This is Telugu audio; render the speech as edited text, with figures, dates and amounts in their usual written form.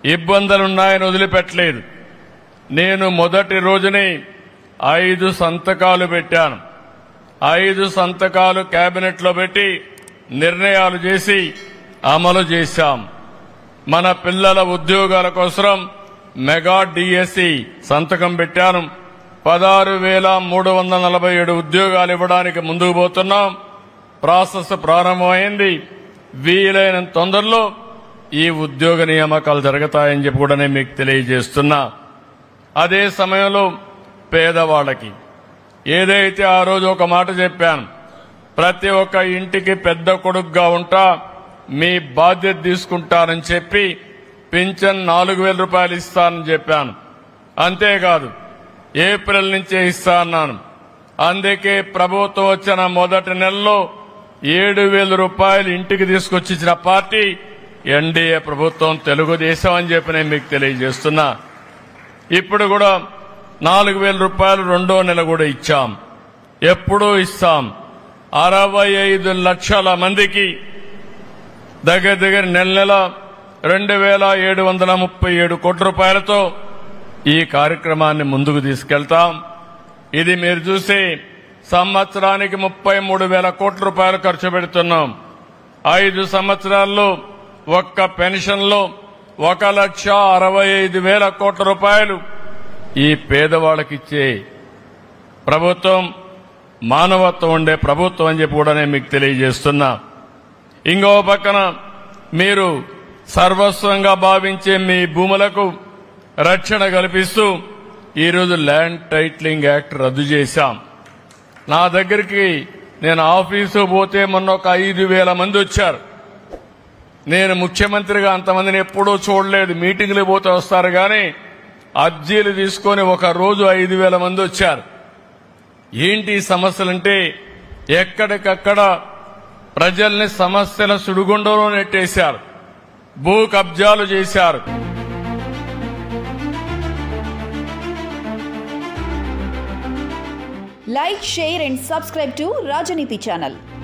ఇబ్బందులున్నాయని వదిలిపెట్టలేదు. నేను మొదటి రోజునే 5 సంతకాలు పెట్టాను. 5 సంతకాలు కేబినెట్లో పెట్టి నిర్ణయాలు చేసి అమలు చేశాం. మన పిల్లల ఉద్యోగాల కోసం మెగా డిఎస్సి సంతకం పెట్టాను. 16,347 ఉద్యోగాలు ఇవ్వడానికి ముందుకు పోతున్నాం. ప్రాసెస్ ప్రారంభమైంది. వీలైనంత తొందరలో ఈ ఉద్యోగ నియామకాలు జరుగుతాయని చెప్పి కూడా నేను మీకు తెలియజేస్తున్నా. అదే సమయంలో పేదవాళ్ళకి ఏదైతే ఆ రోజు ఒక మాట చెప్పాను, ప్రతి ఒక్క ఇంటికి పెద్ద కొడుకుగా ఉంటా, మీ బాధ్యత తీసుకుంటానని చెప్పి పింఛన్ 4,000 రూపాయలు ఇస్తానని చెప్పాను. అంతేకాదు ఏప్రిల్ నుంచే ఇస్తా అన్నాను. అందుకే ప్రభుత్వం వచ్చిన మొదటి నెలలో 7,000 రూపాయలు ఇంటికి తీసుకొచ్చి ఇచ్చిన పార్టీ ఎన్డీఏ ప్రభుత్వం, తెలుగుదేశం అని చెప్పి నేను మీకు తెలియజేస్తున్నా. ఇప్పుడు కూడా 4,000 రూపాయలు రెండో నెల కూడా ఇచ్చాం. ఎప్పుడూ ఇస్తాం. 65 లక్షల మందికి దగ్గర నెల 2,737 కోట్ల రూపాయలతో ఈ కార్యక్రమాన్ని ముందుకు తీసుకెళ్తాం. ఇది మీరు చూసి సంవత్సరానికి 33,000 కోట్ల రూపాయలు ఖర్చు పెడుతున్నాం. 5 సంవత్సరాల్లో ఒక్క పెన్షన్లో 1,65,000 కోట్ల రూపాయలు ఈ పేదవాళ్ళకిచ్చే ప్రభుత్వం, మానవత్వం ఉండే ప్రభుత్వం అని చెప్పి కూడా నేను మీకు తెలియజేస్తున్నా. ఇంకో పక్కన మీరు సర్వస్వంగా భావించే మీ భూములకు రక్షణ కల్పిస్తూ ఈరోజు ల్యాండ్ టైటిలింగ్ యాక్ట్ రద్దు చేశాం. నా దగ్గరికి నేను ఆఫీసు పోతే మొన్న ఒక 5,000 మంది వచ్చారు. నేను ముఖ్యమంత్రిగా అంతమందిని ఎప్పుడూ చూడలేదు. మీటింగ్లు పోతే వస్తారు కానీ అర్జీలు తీసుకొని ఒక రోజు 5,000 మంది వచ్చారు. ఏంటి సమస్యలంటే ఎక్కడికక్కడ ప్రజల్ని సమస్యల సుడిగుండంలో నెట్టేశారు, భూ కబ్జాలు చేశారు. Like, share and subscribe to Rajaniti channel.